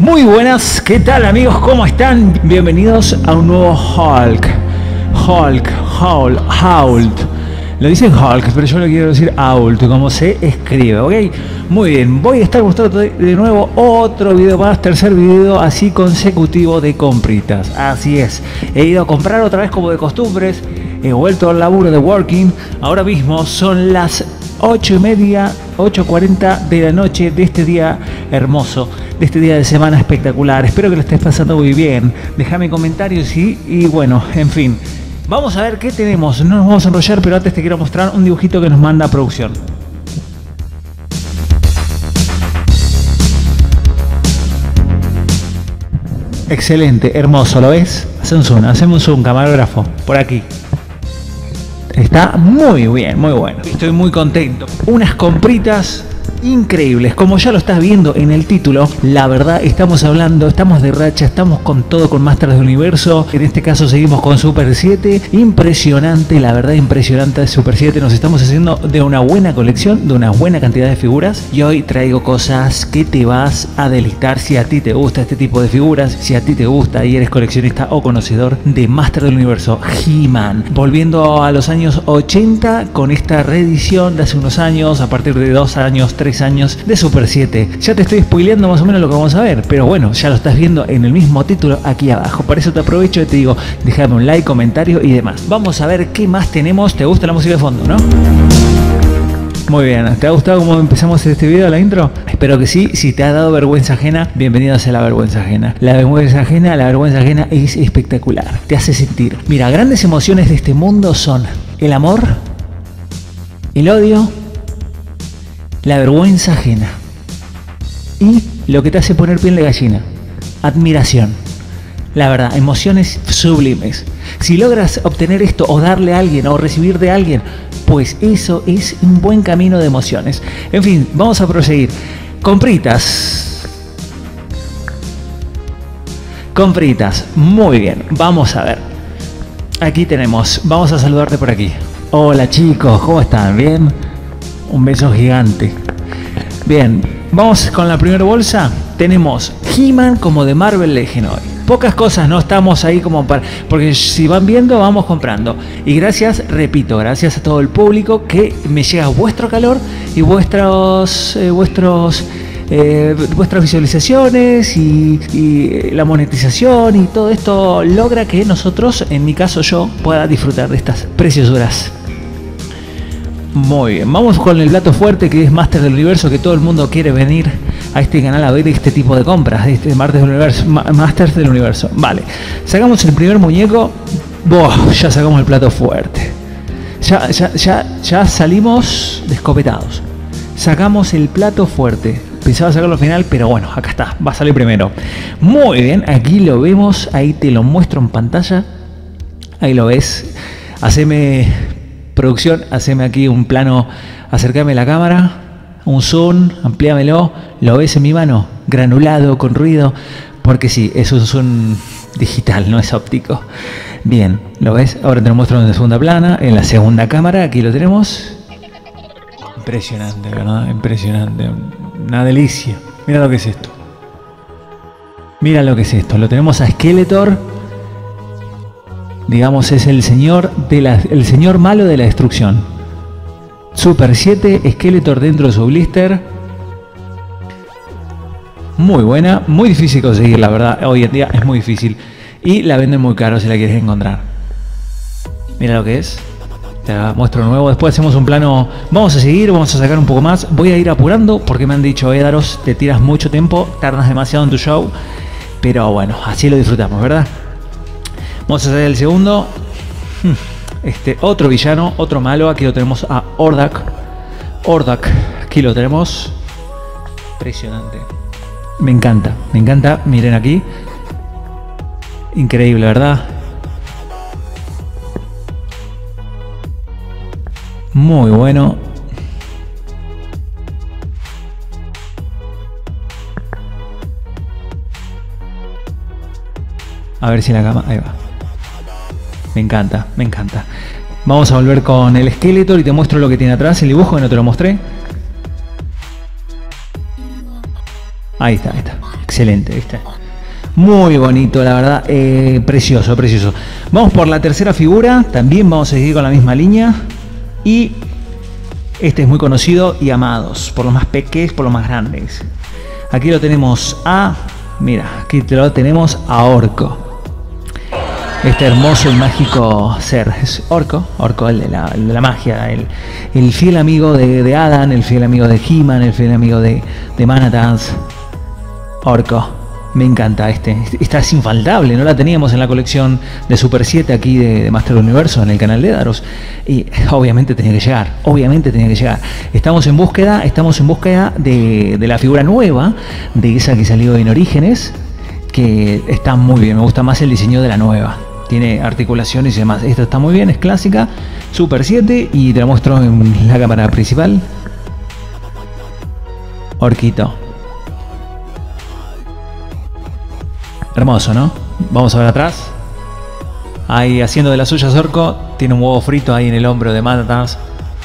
Muy buenas, ¿qué tal amigos? ¿Cómo están? Bienvenidos a un nuevo Hulk. Lo dicen Hulk, pero yo le quiero decir Ault, como se escribe, ¿ok? Muy bien, voy a estar mostrando de nuevo otro video más, tercer video así consecutivo de compritas. Así es, he ido a comprar otra vez como de costumbres, he vuelto al laburo de working. Ahora mismo son las 8:30, 8:40 de la noche de este día hermoso, de este día de semana espectacular. Espero que lo estés pasando muy bien. Déjame comentarios y bueno, en fin. Vamos a ver qué tenemos. No nos vamos a enrollar, pero antes te quiero mostrar un dibujito que nos manda producción. Excelente, hermoso, ¿lo ves? Hacemos un zoom, camarógrafo, por aquí. Está muy bien, muy bueno. Estoy muy contento. Unas compritas increíbles, como ya lo estás viendo en el título. La verdad, estamos de racha, estamos con todo, con Masters del Universo. En este caso seguimos con Super 7. Impresionante, la verdad, impresionante Super 7. Nos estamos haciendo de una buena colección, de una buena cantidad de figuras. Y hoy traigo cosas que te vas a deleitar si a ti te gusta este tipo de figuras, si a ti te gusta y eres coleccionista o conocedor de Masters del Universo. He-Man, volviendo a los años 80 con esta reedición de hace unos años, a partir de 2 años, 3 años de Super 7. Ya te estoy spoileando más o menos lo que vamos a ver, pero bueno, ya lo estás viendo en el mismo título aquí abajo. Por eso te aprovecho y te digo, déjame un like, comentario y demás. Vamos a ver qué más tenemos. ¿Te gusta la música de fondo, no? Muy bien, ¿te ha gustado cómo empezamos este video, la intro? Espero que sí. Si te ha dado vergüenza ajena, bienvenidos a la vergüenza ajena. La vergüenza ajena es espectacular. Te hace sentir. Mira, grandes emociones de este mundo son el amor, el odio, la vergüenza ajena y lo que te hace poner piel de gallina, admiración. La verdad, emociones sublimes. Si logras obtener esto o darle a alguien o recibir de alguien, pues eso es un buen camino de emociones. En fin, vamos a proseguir. Compritas, muy bien, vamos a ver. Aquí tenemos, vamos a saludarte por aquí. Hola chicos, ¿cómo están? ¿Bien? Un beso gigante. Bien, vamos con la primera bolsa. Tenemos He-Man como de Marvel Legends hoy. Pocas cosas, no estamos ahí como para... Porque si van viendo, vamos comprando. Y gracias, repito, gracias a todo el público que me llega vuestro calor y vuestras visualizaciones y la monetización y todo esto logra que nosotros, en mi caso yo, pueda disfrutar de estas preciosas. Muy bien, vamos con el plato fuerte que es Masters del Universo, que todo el mundo quiere venir a este canal a ver este tipo de compras, este Masters del Universo. Vale, sacamos el primer muñeco. Ya sacamos el plato fuerte. Ya salimos descopetados. Sacamos el plato fuerte. Pensaba sacarlo al final, pero bueno, acá está, va a salir primero. Muy bien, aquí lo vemos, ahí te lo muestro en pantalla. Ahí lo ves. Producción, haceme aquí un plano, acércame la cámara, un zoom, amplíamelo, lo ves en mi mano, granulado, con ruido, porque sí, es un zoom digital, no es óptico. Bien, ¿lo ves? Ahora te lo muestro en la segunda plana, en la segunda cámara, aquí lo tenemos. Impresionante, ¿verdad? Impresionante, una delicia. Mira lo que es esto. Mira lo que es esto, lo tenemos a Skeletor. Digamos, es el señor malo de la destrucción. Super 7, Skeletor dentro de su blister. Muy buena, muy difícil conseguir, la verdad. Hoy en día es muy difícil. Y la venden muy caro si la quieres encontrar. Mira lo que es. Te la muestro nuevo. Después hacemos un plano. Vamos a seguir, vamos a sacar un poco más. Voy a ir apurando porque me han dicho, Daros, te tiras mucho tiempo, tardas demasiado en tu show. Pero bueno, así lo disfrutamos, ¿verdad? Vamos a hacer el segundo. Otro villano, otro malo. Aquí lo tenemos a Hordak. Aquí lo tenemos. Impresionante. Me encanta. Miren aquí. Increíble, ¿verdad? Muy bueno. A ver si la cama... Ahí va. Me encanta. Vamos a volver con el Skeletor y te muestro lo que tiene atrás, el dibujo que no te lo mostré. Ahí está. excelente, ¿viste? Muy bonito, la verdad, precioso, precioso. Vamos por la tercera figura, también vamos a seguir con la misma línea. Y este es muy conocido y amados, por los más pequeños, por los más grandes. Aquí lo tenemos mira, aquí lo tenemos a Orko. Este hermoso y mágico ser, es Orko, el de la magia, el fiel amigo de Adam, el fiel amigo de He-Man, el fiel amigo de Manatans. Orko, me encanta esta es infaltable, no la teníamos en la colección de Super 7 aquí de Master del Universo en el canal de Daros y obviamente tenía que llegar, estamos en búsqueda de la figura nueva, de esa que salió en Orígenes, que está muy bien, me gusta más el diseño de la nueva. Tiene articulaciones y demás. Esta está muy bien, es clásica, Super 7 y te la muestro en la cámara principal. Orquito. Hermoso, ¿no? Vamos a ver atrás. Ahí haciendo de las suyas Orko. Tiene un huevo frito ahí en el hombro de Manatans.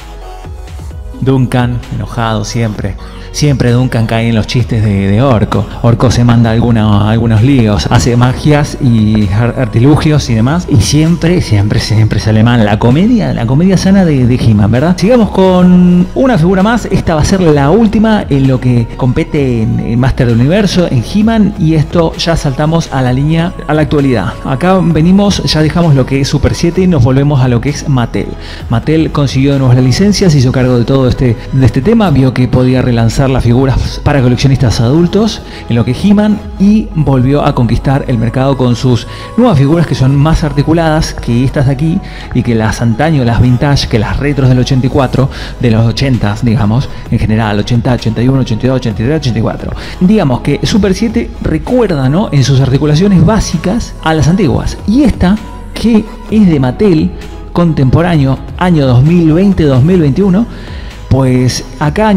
Duncan, enojado siempre. Siempre Duncan cae en los chistes de Orko. Orko se manda algunos líos, hace magias y artilugios y demás. Y siempre sale mal. La comedia sana de He-Man, ¿verdad? Sigamos con una figura más. Esta va a ser la última en lo que compete en Master del Universo, en He-Man. Y esto ya saltamos a la línea, a la actualidad. Acá venimos, ya dejamos lo que es Super 7 y nos volvemos a lo que es Mattel. Mattel consiguió de nuevo las licencias, se hizo cargo de todo este tema, vio que podía relanzar las figuras para coleccionistas adultos en lo que He-Man y volvió a conquistar el mercado con sus nuevas figuras que son más articuladas que estas de aquí y que las antaño, las vintage, que las retros del 84, de los 80, digamos, en general, 80, 81, 82, 83, 84. Digamos que Super 7 recuerda, ¿no?, en sus articulaciones básicas a las antiguas. Y esta, que es de Mattel, contemporáneo, año 2020-2021, pues acá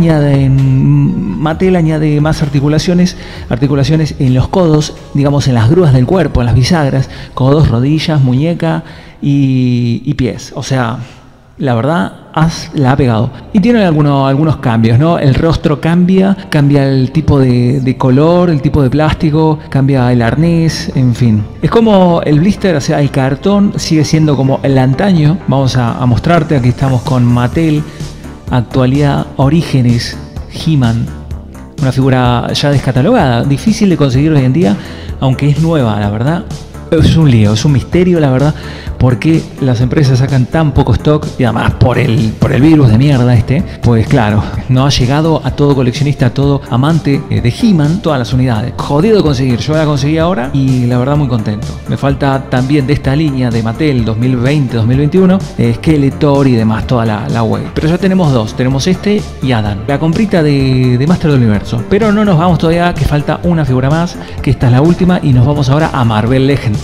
Mattel añade más articulaciones en los codos, digamos en las grúas del cuerpo, en las bisagras, codos, rodillas, muñeca y pies. O sea, la verdad, la ha pegado. Y tiene algunos cambios, ¿no? El rostro cambia el tipo de color, el tipo de plástico, cambia el arnés, en fin. Es como el blister, o sea, el cartón sigue siendo como el antaño. Vamos a mostrarte, aquí estamos con Mattel. Actualidad, Orígenes, He-Man, una figura ya descatalogada, difícil de conseguir hoy en día, aunque es nueva, la verdad. Es un lío, es un misterio, la verdad, por qué las empresas sacan tan poco stock y además por el virus de mierda pues claro, no ha llegado a todo coleccionista, a todo amante de He-Man, todas las unidades. Jodido de conseguir, yo la conseguí ahora y la verdad muy contento. Me falta también de esta línea de Mattel 2020-2021, Skeletor y demás, toda la web. Pero ya tenemos dos, tenemos este y Adam, la comprita de Master del Universo. Pero no nos vamos todavía, que falta una figura más, que esta es la última y nos vamos ahora a Marvel Legends.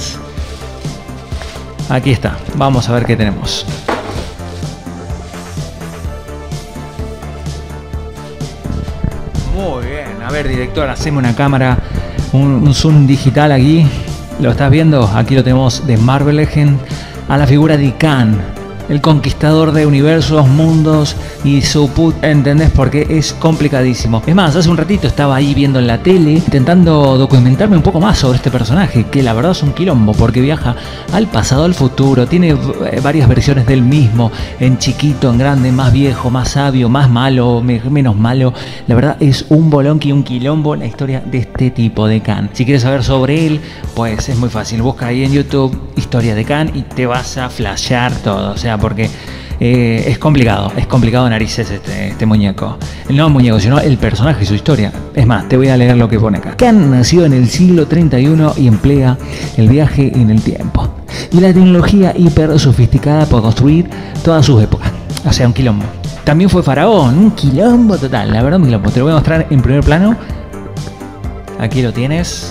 Aquí está, vamos a ver qué tenemos. Muy bien, a ver director, haceme una cámara, un zoom digital aquí. ¿Lo estás viendo? Aquí lo tenemos de Marvel Legends a la figura de Khan, el conquistador de universos, mundos y su ¿entendés? Porque es complicadísimo. Es más, hace un ratito estaba ahí viendo en la tele, intentando documentarme un poco más sobre este personaje, que la verdad es un quilombo, porque viaja al pasado, al futuro, tiene varias versiones del mismo, en chiquito, en grande, más viejo, más sabio, más malo, menos malo. La verdad es un bolonqui y un quilombo la historia de este tipo de Khan. Si quieres saber sobre él, pues es muy fácil, busca ahí en YouTube historia de Khan y te vas a flashear todo, o sea, porque es complicado narices este muñeco. No el muñeco, sino el personaje y su historia. Es más, te voy a leer lo que pone acá. Khan nació en el siglo 31 y emplea el viaje en el tiempo y la tecnología hiper sofisticada para construir todas sus épocas. O sea, un quilombo. También fue faraón, un quilombo total, la verdad un quilombo. Te lo voy a mostrar en primer plano. Aquí lo tienes.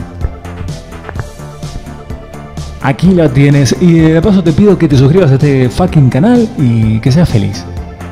Aquí lo tienes, y de paso te pido que te suscribas a este fucking canal y que seas feliz.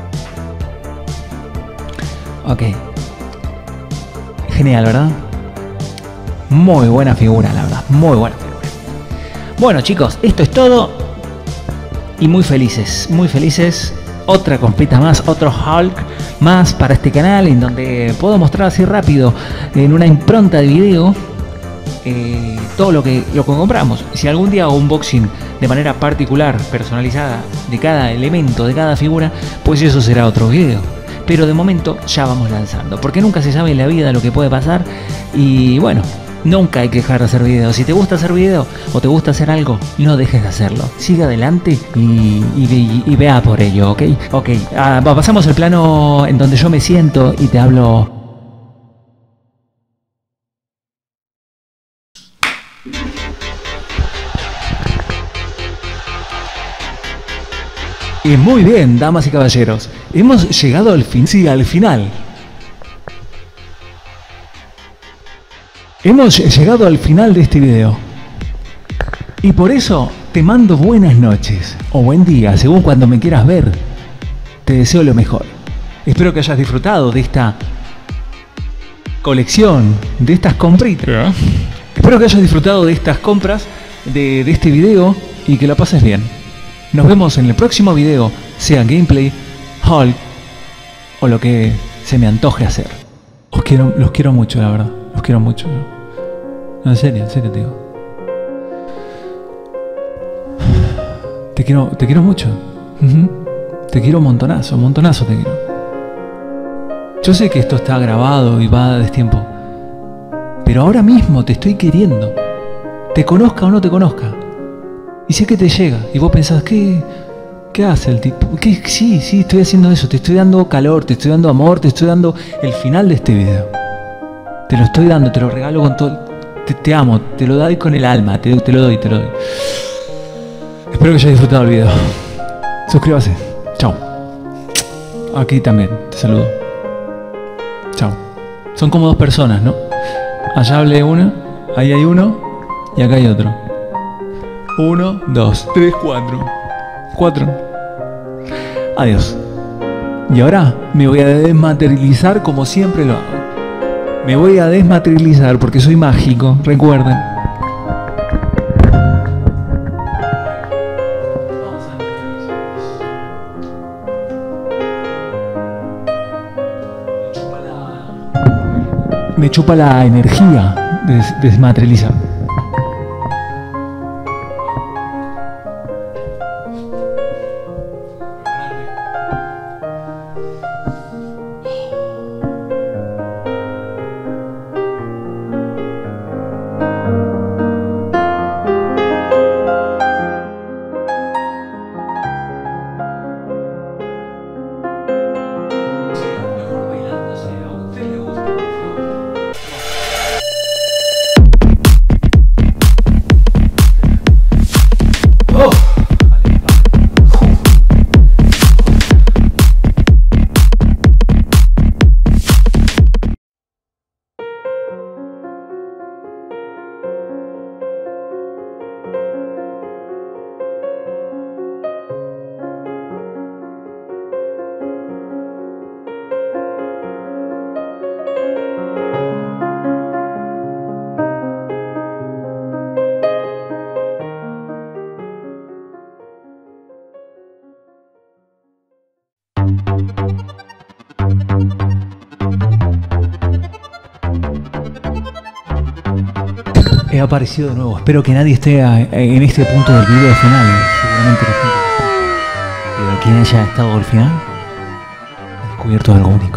Ok. Genial, ¿verdad? Muy buena figura, la verdad, muy buena figura. Bueno chicos, esto es todo. Y muy felices, muy felices. Otra compita más, otro Hulk más para este canal, en donde puedo mostrar así rápido, en una impronta de video, todo lo que compramos. Si algún día hago un unboxing de manera particular, personalizada, de cada elemento, de cada figura, pues eso será otro video. Pero de momento ya vamos lanzando, porque nunca se sabe en la vida lo que puede pasar. Y bueno, nunca hay que dejar de hacer videos. Si te gusta hacer video o te gusta hacer algo, no dejes de hacerlo. Sigue adelante y vea por ello, ¿ok? Ok, pasamos al plano en donde yo me siento y te hablo. Y muy bien, damas y caballeros, hemos llegado al fin, sí, al final. Hemos llegado al final de este video. Y por eso te mando buenas noches o buen día, según cuando me quieras ver. Te deseo lo mejor. Espero que hayas disfrutado de esta colección, de estas compritas. Espero que hayas disfrutado de estas compras, de este video, y que la pases bien. Nos vemos en el próximo video, sea gameplay, haul o lo que se me antoje hacer. Los quiero mucho, la verdad. Los quiero mucho. No, en serio te digo. Te quiero mucho. Te quiero montonazo te quiero. Yo sé que esto está grabado y va a destiempo, pero ahora mismo te estoy queriendo. Te conozca o no te conozca. Y sé que te llega, y vos pensás, ¿qué hace el tipo? Sí, estoy haciendo eso, te estoy dando calor, te estoy dando amor, te estoy dando el final de este video. Te lo estoy dando, te lo regalo con todo, te amo, te lo doy con el alma, te lo doy. Espero que hayas disfrutado el video. Suscríbase. Chao. Aquí también, te saludo. Chao. Son como dos personas, ¿no? Allá hablé una, ahí hay uno, y acá hay otro. 1, 2, 3, 4. 4. Adiós. Y ahora me voy a desmaterializar como siempre lo hago. Me voy a desmaterializar porque soy mágico, recuerden. Me chupa la energía de desmaterializar. He aparecido de nuevo. Espero que nadie esté en este punto del video final. Seguramente la gente. Pero quien haya estado al final, ha descubierto algo único.